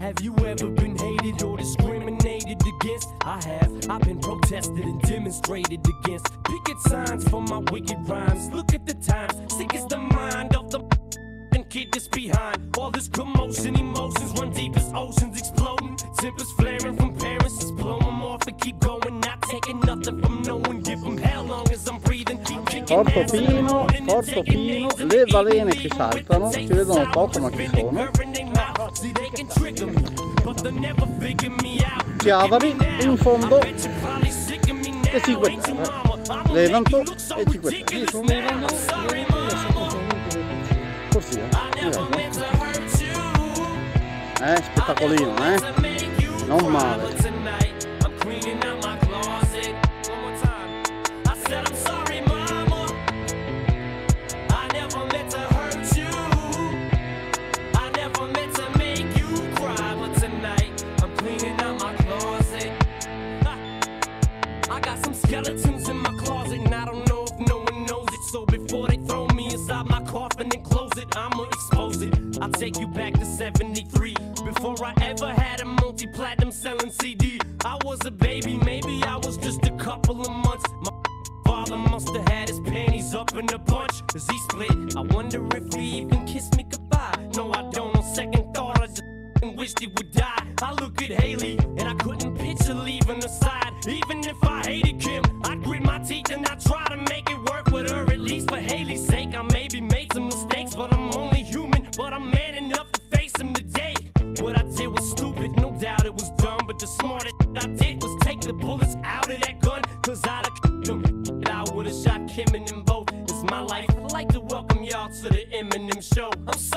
Have you ever been hated or discriminated against? I have. I've been protested and demonstrated against. Picket signs for my wicked rhymes. Look at the times. Sick is the mind of the kid that's behind all this commotion. Emotions run deep as oceans exploding. Tempers flaring from parents. Just blow them off and keep going. Not taking nothing from no one. Give them hell long as I'm breathing. Portofino, le balene che saltano, si vedono poco ma ci sono. Chiavari e in fondo le cinque terre, Levanto e cinque terre. Così, spettacolino, non male. Skeletons in my closet and I don't know if no one knows it. So before they throw me inside my coffin and close it, I'ma expose it. I'll take you back to 73. Before I ever had a multi-platinum selling CD. I was a baby, maybe I was just a couple of months. My father must have had his panties up in a bunch, cause he split. I wonder if he even kissed me goodbye. No, I don't. On second thought, I just wished he would die. I look at Haley and I couldn't picture leaving her side. Even if I hated Kim, I'd grit my teeth and I'd try to make it work with her. At least for Haley's sake, I maybe made some mistakes, but I'm only human. But I'm man enough to face them today. What I did was stupid, no doubt it was dumb. But the smartest I did was take the bullets out of that gun. Cause I'd have killed them. I would've shot Kim and them both. It's my life. I'd like to welcome y'all to the Eminem show. I'm